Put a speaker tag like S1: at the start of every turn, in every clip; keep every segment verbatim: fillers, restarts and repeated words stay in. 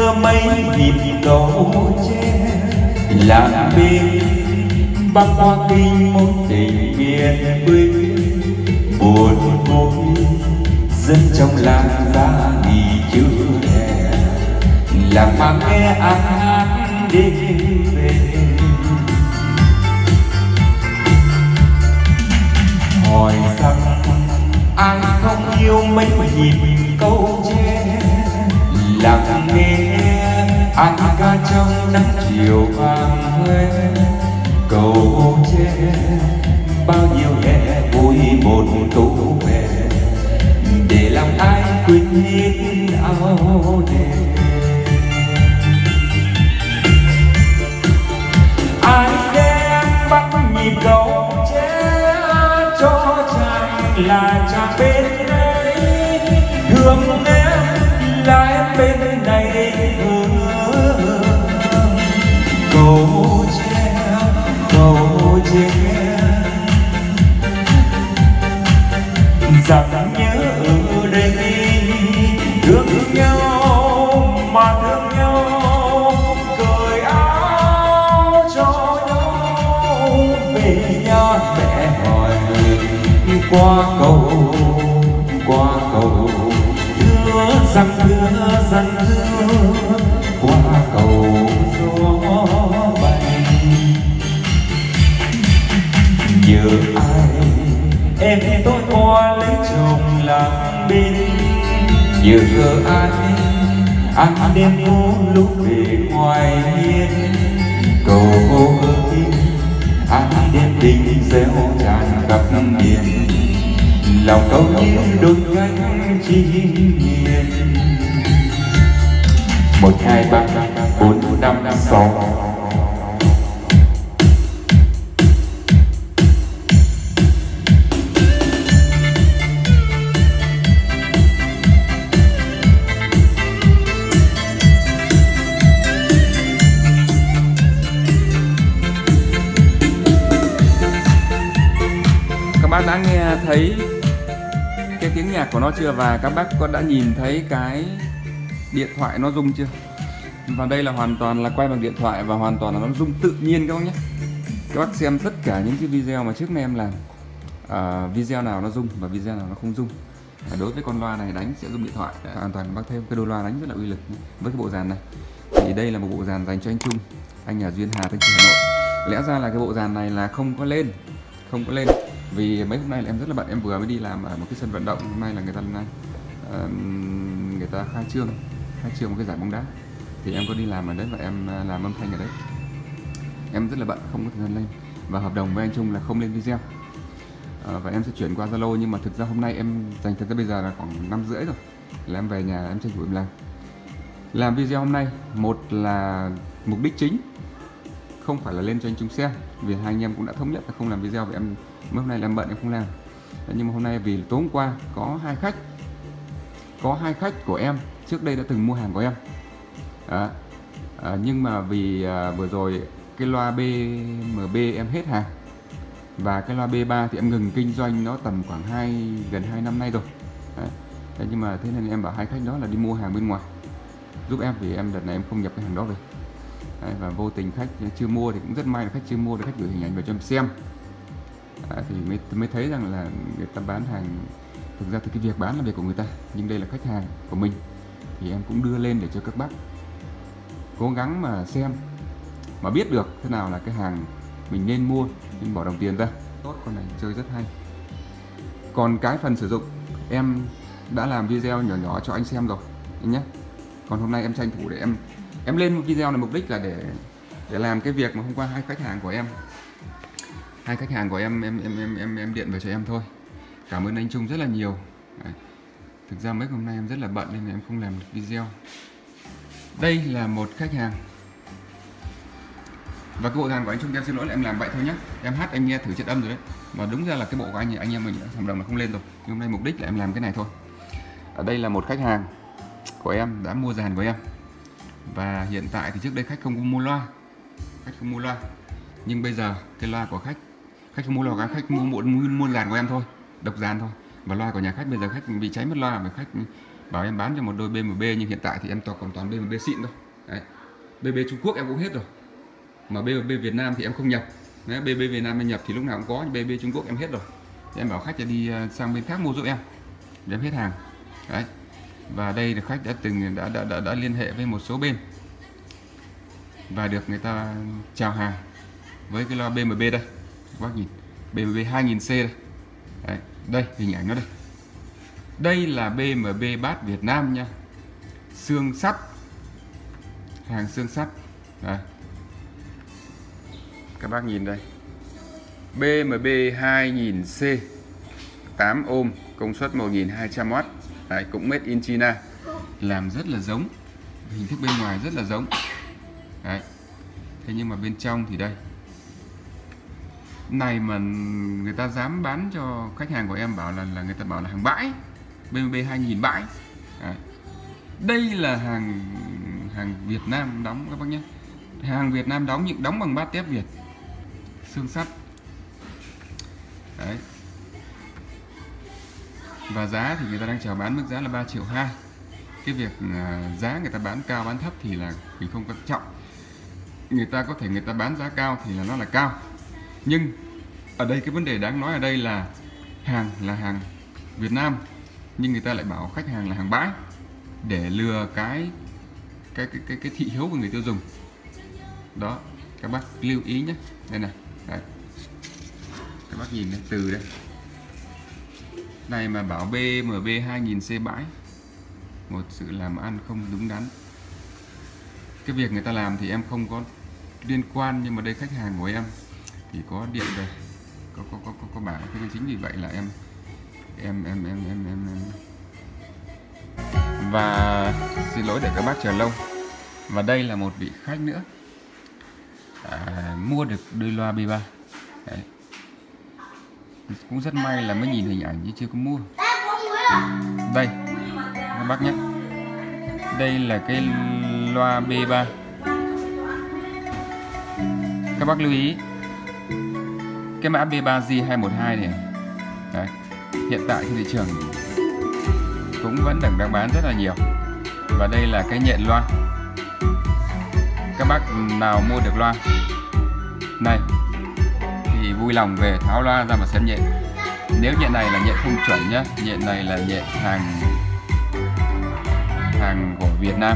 S1: nhớ mấy nhịp cầu tre làm bên băng qua kinh một tình miền quê buồn vui dân trong làng ra nghỉ chưa hè làm mà nghe áng áng đêm về hỏi rằng ai không yêu mấy nhịp câu tre lặng nghe ăn ca trong nắng chiều vàng huê cầu tre bao nhiêu hè vui một câu về để lòng ai quên hết áo đen ai đem bắt nhịp cầu tre cho chàng là chàng bên đây thương em là em bên này cầu tre cầu tre rằng nhớ ở đây thương nhau mà thương nhau cởi áo cho nhau về nhà mẹ hỏi qua cầu qua cầu thưa rằng thưa rằng thưa qua cầu gió bay nhớ ai em tôi qua lấy chồng làm bên nhớ gỡ ai ăn đêm phố lúc về ngoài hiên cầu cô ơi ăn đêm tình réo tràn khắp miền lòng câu như đôi cánh chim hiền một hai ba bốn năm sáu.
S2: Các bác đã nghe thấy cái tiếng nhạc của nó chưa và các bác có đã nhìn thấy cái điện thoại nó rung chưa? Và đây là hoàn toàn là quay bằng điện thoại và hoàn toàn là nó rung tự nhiên các bác nhé. Các bác xem tất cả những cái video mà trước nay em làm, à, video nào nó rung và video nào nó không rung. À, đối với con loa này đánh sẽ rung điện thoại, hoàn toàn bác thêm cái đôi loa đánh rất là uy lực với cái bộ dàn này. Thì đây là một bộ dàn dành cho anh Trung, anh nhà Duyên Hà, Thanh Trì, Hà Nội. Lẽ ra là cái bộ dàn này là không có lên, không có lên. Vì mấy hôm nay là em rất là bận, em vừa mới đi làm ở một cái sân vận động. Hôm nay là người ta uh, người ta khai trương khai trương một cái giải bóng đá thì em có đi làm ở đấy và em làm âm thanh ở đấy. Em rất là bận không có thời gian lên và hợp đồng với anh Trung là không lên video uh, và em sẽ chuyển qua Zalo. Nhưng mà thực ra hôm nay em dành thời gian bây giờ là khoảng năm rưỡi rồi là em về nhà em tranh thủ em làm làm video hôm nay. Một là mục đích chính không phải là lên cho anh Trung xem vì hai anh em cũng đã thống nhất là không làm video, vì em mấy hôm nay làm bận em không làm. Nhưng mà hôm nay vì tối hôm qua có hai khách có hai khách của em trước đây đã từng mua hàng của em à, à, nhưng mà vì à, vừa rồi cái loa bê em bê em hết hàng và cái loa bê ba thì em ngừng kinh doanh nó tầm khoảng hai gần hai năm nay rồi. Đấy. Đấy, nhưng mà thế nên em bảo hai khách đó là đi mua hàng bên ngoài giúp em vì em đợt này em không nhập cái hàng đó về. Đấy, và vô tình khách chưa mua thì cũng rất may là khách chưa mua thì khách gửi hình ảnh về cho em xem. À, thì mới, mới thấy rằng là người ta bán hàng, thực ra thì cái việc bán là việc của người ta nhưng đây là khách hàng của mình thì em cũng đưa lên để cho các bác cố gắng mà xem mà biết được thế nào là cái hàng mình nên mua, nên bỏ đồng tiền ra. Tốt, con này chơi rất hay. Còn cái phần sử dụng em đã làm video nhỏ nhỏ cho anh xem rồi anh nhé. Còn hôm nay em tranh thủ để em em lên một video này mục đích là để để làm cái việc mà hôm qua hai khách hàng của em hai khách hàng của em em em em em, em điện về cho em thôi. Cảm ơn anh Trung rất là nhiều. Đấy. Thực ra mấy hôm nay em rất là bận nên là em không làm được video. Đây là một khách hàng và cái bộ dàn của anh Trung, em xin lỗi là em làm vậy thôi nhé. Em hát anh nghe thử chất âm rồi đấy, mà đúng ra là cái bộ của anh anh em mình hợp đồng là không lên rồi, nhưng hôm nay mục đích là em làm cái này thôi. Ở đây là một khách hàng của em đã mua dàn của em và hiện tại thì trước đây khách không có mua loa, khách không mua loa nhưng bây giờ cái loa của khách khách không mua loa, khách mua mua mua dàn của em thôi, độc dàn thôi, và loa của nhà khách bây giờ khách bị cháy mất loa mà khách bảo em bán cho một đôi bê em bê, nhưng hiện tại thì em toàn còn toàn bê em bê xịn thôi. Đấy. bê bê Trung Quốc em cũng hết rồi, mà bê em bê Việt Nam thì em không nhập. Đấy, bê bê Việt Nam em nhập thì lúc nào cũng có, nhưng bê bê Trung Quốc em hết rồi. Em bảo kháchจะđi sang bên khác mua giúp em, để em hết hàng. Đấy. Và đây là khách đã từng đã đã, đã đã liên hệ với một số bên và được người ta chào hàng với cái loa bê em bê đây. Các bác nhìn bê em bê hai nghìn C đây. Đấy. Đây hình ảnh nó đây. Đây là bê em bê bass Việt Nam nha, xương sắt, hàng xương sắt. Đây. Các bác nhìn đây, bê em bê hai nghìn C, tám ohm, công suất một nghìn hai trăm oát. Đấy, cũng made in China, làm rất là giống, hình thức bên ngoài rất là giống. Đấy. Thế nhưng mà bên trong thì đây, này mà người ta dám bán cho khách hàng của em bảo là là người ta bảo là hàng bãi, bê em bê hai nghìn bãi. Đấy. Đây là hàng hàng Việt Nam đóng các bác nhé, hàng Việt Nam đóng nhưng đóng bằng bát tép Việt, xương sắt. Đấy. Và giá thì người ta đang chào bán mức giá là ba triệu hai. Cái việc giá người ta bán cao bán thấp thì là mình không quan trọng. Người ta có thể người ta bán giá cao thì là nó là cao, nhưng ở đây cái vấn đề đáng nói ở đây là hàng là hàng Việt Nam, nhưng người ta lại bảo khách hàng là hàng bãi để lừa cái cái cái cái, cái thị hiếu của người tiêu dùng. Đó, các bác lưu ý nhé. Đây này, đấy. Các bác nhìn đây, từ đây này mà bảo bê em bê hai nghìn C bãi, một sự làm ăn không đúng đắn. Cái việc người ta làm thì em không có liên quan, nhưng mà đây khách hàng của em thì có điện về, có có có có, có bảo. Thế nên chính vì vậy là em em em em em em, em. Và xin lỗi để các bác chờ lâu. Và đây là một vị khách nữa à, mua được đôi loa bê ba. Đấy. Cũng rất may là mới nhìn hình ảnh chứ chưa có mua. Đây các bác nhé, đây là cái loa bê ba. Các bác lưu ý cái mã bê ba G hai một hai này. Đấy. Hiện tại trên thị trường cũng vẫn đang đang bán rất là nhiều. Và đây là cái nhện loa. Các bác nào mua được loa này thì vui lòng về tháo loa ra mà xem nhện. Nếu nhện này là nhện không chuẩn nhá, nhện này là nhện hàng hàng của Việt Nam,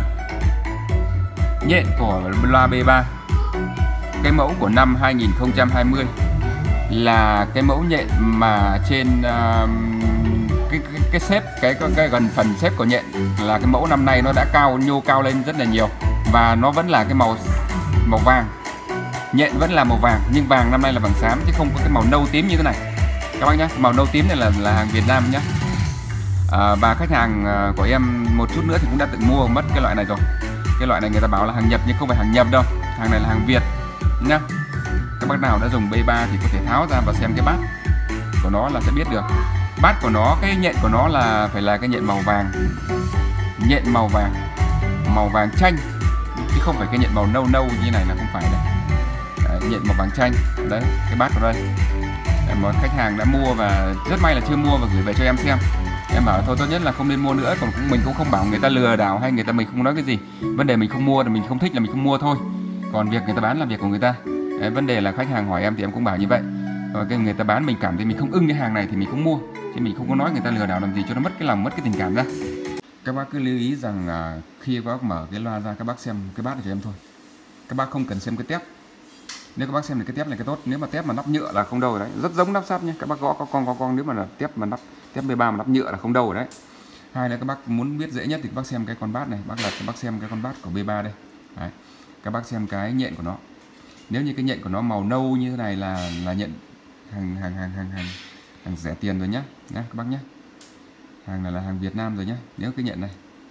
S2: nhện của loa bê ba. Cái mẫu của năm hai nghìn không trăm hai mươi là cái mẫu nhện mà trên uh, cái cái cái xếp cái, cái cái gần phần xếp của nhện là cái mẫu năm nay nó đã cao nhô cao lên rất là nhiều, và nó vẫn là cái màu màu vàng. Nhện vẫn là màu vàng, nhưng vàng năm nay là vàng xám chứ không có cái màu nâu tím như thế này các bác nhé. Màu nâu tím này là là hàng Việt Nam nhé. À, và khách hàng của em một chút nữa thì cũng đã tự mua mất cái loại này rồi. Cái loại này người ta bảo là hàng nhập nhưng không phải hàng nhập đâu, hàng này là hàng Việt nhá. Các bác nào đã dùng bê ba thì có thể tháo ra và xem cái bát của nó là sẽ biết được. Bát của nó, cái nhện của nó là phải là cái nhện màu vàng, nhện màu vàng, màu vàng chanh, chứ không phải cái nhện màu nâu nâu như này là không phải đâu. Đấy, nhện màu vàng chanh. Đấy, cái bát của đây. Đấy, một khách hàng đã mua và rất may là chưa mua và gửi về cho em xem. Em bảo thôi tốt nhất là không nên mua nữa, còn mình cũng không bảo người ta lừa đảo hay người ta mình không nói cái gì. Vấn đề mình không mua là mình không thích là mình không mua thôi. Còn việc người ta bán là việc của người ta. Đấy, vấn đề là khách hàng hỏi em thì em cũng bảo như vậy. Rồi cái người ta bán mình cảm thấy mình không ưng cái hàng này thì mình không mua, chứ mình không có nói người ta lừa đảo làm gì cho nó mất cái lòng, mất cái tình cảm ra. Các bác cứ lưu ý rằng à, khi các bác mở cái loa ra các bác xem cái bát này cho em thôi. Các bác không cần xem cái tép. Nếu các bác xem được cái tép này cái tốt, nếu mà tép mà nắp nhựa là không đâu rồi đấy, rất giống nắp sắt nhé. Các bác gõ có con có con nếu mà là tép mà nắp tép bê ba mà nắp nhựa là không đâu rồi đấy. Hai là các bác muốn biết dễ nhất thì các bác xem cái con bát này, bác là các bác xem cái con bát của bê ba đây. Đấy. Các bác xem cái nhện của nó. Nếu như cái nhện của nó màu nâu như thế này là là nhện hàng hàng hàng hàng hàng hàng rẻ tiền rồi nhá, nhá các bác nhé. Hàng này là hàng Việt Nam rồi nhé. Nếu cái nhện này,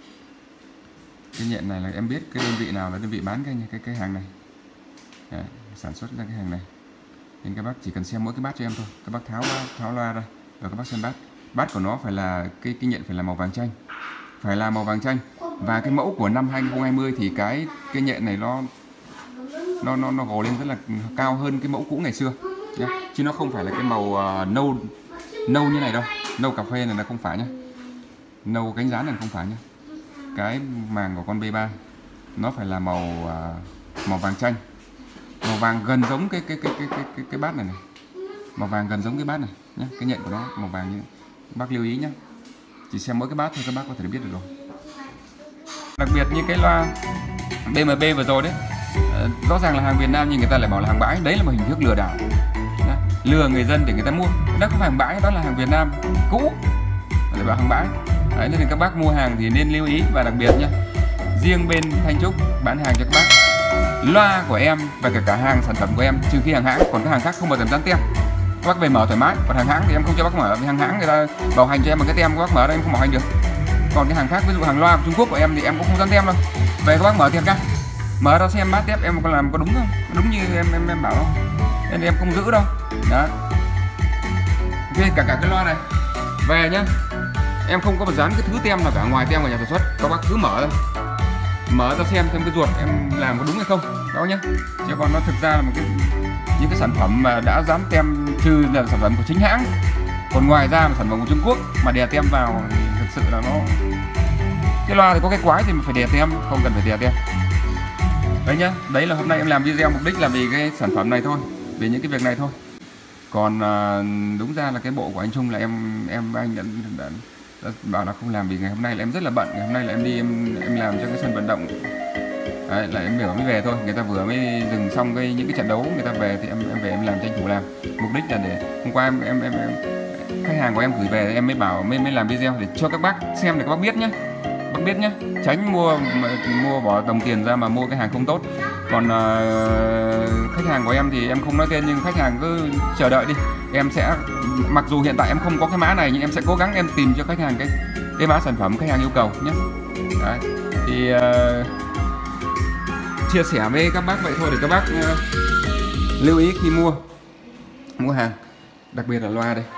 S2: cái nhện này là em biết cái đơn vị nào là đơn vị bán cái cái cái hàng này. Đấy, sản xuất ra cái hàng này. Nên các bác chỉ cần xem mỗi cái bát cho em thôi. Các bác tháo tháo loa ra rồi các bác xem bát. Bát của nó phải là cái cái nhện phải là màu vàng chanh, phải là màu vàng chanh. Và cái mẫu của năm hai nghìn không trăm hai mươi thì cái cái nhện này nó nó nó nó gồ lên rất là cao hơn cái mẫu cũ ngày xưa nhá. Chứ nó không phải là cái màu uh, nâu nâu như này đâu, nâu cà phê này là không phải nhá. nâu cánh rán này không phải nhá. Cái màng của con B ba nó phải là màu uh, màu vàng chanh, màu vàng gần giống cái cái cái cái cái cái, cái bát này này, màu vàng gần giống cái bát này nhé. Cái nhện của nó màu vàng như bác lưu ý nhé, chỉ xem mỗi cái bát thôi các bác có thể biết được rồi. Đặc biệt như cái loa B M B vừa rồi đấy, uh, rõ ràng là hàng Việt Nam nhưng người ta lại bảo là hàng bãi, đấy là một hình thức lừa đảo, nhá. Lừa người dân để người ta mua. Đó không phải hàng bãi, đó là hàng Việt Nam cũ để bảo hàng bãi. Đấy, nên các bác mua hàng thì nên lưu ý. Và đặc biệt nhé, riêng bên Thanh Trúc bán hàng cho các bác, loa của em và cả cả hàng sản phẩm của em trừ khi hàng hãng, còn các hàng khác không bao giờ dán tem. Các bác về mở thoải mái, còn hàng hãng thì em không cho bác mở, vì hàng hãng người ta bảo hành cho em một cái tem, các bác mở đây em không bảo hành được. Còn cái hàng khác, ví dụ hàng loa của Trung Quốc của em thì em cũng không dán tem đâu. Về các bác mở thiệt ra, mở ra xem bát tép em có làm có đúng không, đúng như em em em bảo không, nên em không giữ đâu. Đó, okay, cả cả cái loa này về nhá, em không có một dán cái thứ tem nào cả ngoài tem của nhà sản xuất, các bác cứ mở ra, mở ra xem xem cái ruột em làm có đúng hay không đó nhá. Chứ còn nó thực ra là một cái những cái sản phẩm mà đã dán tem, trừ là sản phẩm của chính hãng, còn ngoài ra mà sản phẩm của Trung Quốc mà đè tem vào thì thực sự là nó, cái loa thì có cái quái thì phải đè tem, không cần phải đè tem. Đấy nhá, đấy là hôm nay em làm video mục đích là vì cái sản phẩm này thôi, vì những cái việc này thôi. Còn uh, đúng ra là cái bộ của anh Trung là em em với anh đã, đã, đã bảo là không làm vì ngày hôm nay là em rất là bận, ngày hôm nay là em đi em em làm cho cái sân vận động. Đấy, là em vừa mới về thôi, người ta vừa mới dừng xong cái những cái trận đấu, người ta về thì em em về em làm tranh thủ làm. Mục đích là để hôm qua em em em, em khách hàng của em gửi về em mới bảo mới mới làm video để cho các bác xem để các bác biết nhé, bác biết nhé, tránh mua mua bỏ đồng tiền ra mà mua cái hàng không tốt. Còn uh, khách hàng của em thì em không nói tên, nhưng khách hàng cứ chờ đợi đi, em sẽ, mặc dù hiện tại em không có cái mã này nhưng em sẽ cố gắng em tìm cho khách hàng cái cái mã sản phẩm khách hàng yêu cầu nhé. Đấy, thì uh, chia sẻ với các bác vậy thôi để các bác uh, lưu ý khi mua mua hàng, đặc biệt là loa đây.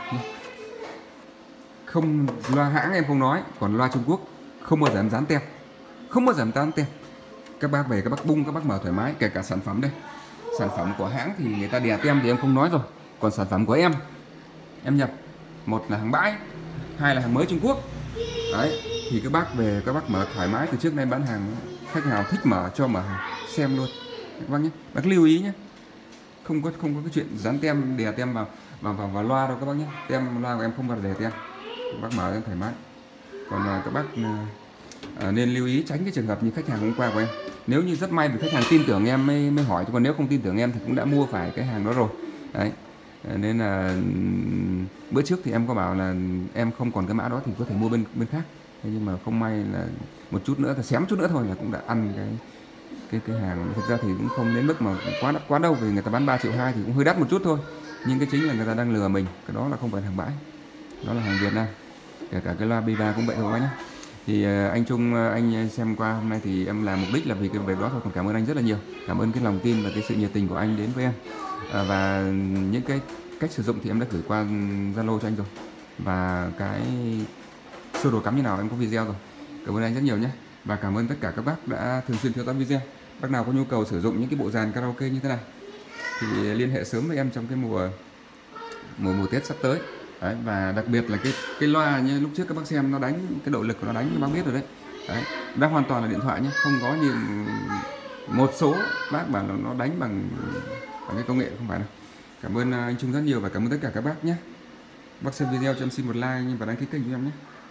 S2: Không, loa hãng em không nói, còn loa Trung Quốc không bao giờ em dán tem, không bao giờ em dán tem. Các bác về các bác bung, các bác mở thoải mái. Kể cả sản phẩm đây, sản phẩm của hãng thì người ta đè tem thì em không nói rồi, còn sản phẩm của em em nhập, một là hàng bãi, hai là hàng mới Trung Quốc. Đấy, thì các bác về các bác mở thoải mái. Từ trước nay bán hàng, khách nào thích mở cho mở xem luôn các bác nhé. Bác lưu ý nhé, không có không có cái chuyện dán tem, đè tem vào vào vào, vào loa đâu các bác nhé. Tem loa của em không bao giờ đè tem, các bác mở em thoải mái. Còn uh, các bác uh, nên lưu ý tránh cái trường hợp như khách hàng hôm qua của em. Nếu như rất may vì khách hàng tin tưởng em mới mới hỏi, còn nếu không tin tưởng em thì cũng đã mua phải cái hàng đó rồi. Đấy, nên là bữa trước thì em có bảo là em không còn cái mã đó thì có thể mua bên bên khác. Thế nhưng mà không may là một chút nữa, thì xém chút nữa thôi là cũng đã ăn cái cái cái hàng. Thực ra thì cũng không đến mức mà quá đắt quá đâu, vì người ta bán ba triệu hai thì cũng hơi đắt một chút thôi. Nhưng cái chính là người ta đang lừa mình, cái đó là không phải hàng bãi, đó là hàng Việt Nam. Kể cả cái loa B ba cũng vậy thôi nhé. Thì uh, anh Trung, uh, anh xem qua hôm nay thì em làm mục đích là vì cái việc đó thôi. Còn cảm ơn anh rất là nhiều, cảm ơn cái lòng tin và cái sự nhiệt tình của anh đến với em. uh, Và những cái cách sử dụng thì em đã gửi qua Zalo cho anh rồi, và cái sơ đồ cắm như nào em có video rồi. Cảm ơn anh rất nhiều nhé. Và cảm ơn tất cả các bác đã thường xuyên theo dõi video. Bác nào có nhu cầu sử dụng những cái bộ dàn karaoke như thế này thì liên hệ sớm với em trong cái mùa mùa mùa Tết sắp tới. Đấy, và đặc biệt là cái cái loa như lúc trước các bác xem nó đánh, cái độ lực của nó đánh các bác biết rồi đấy. Đấy, đang hoàn toàn là điện thoại nhé, không có như một số bác bảo là nó đánh bằng bằng cái công nghệ, không phải đâu. Cảm ơn anh Trung rất nhiều và cảm ơn tất cả các bác nhé. Bác xem video cho em xin một like và đăng ký kênh của em nhé.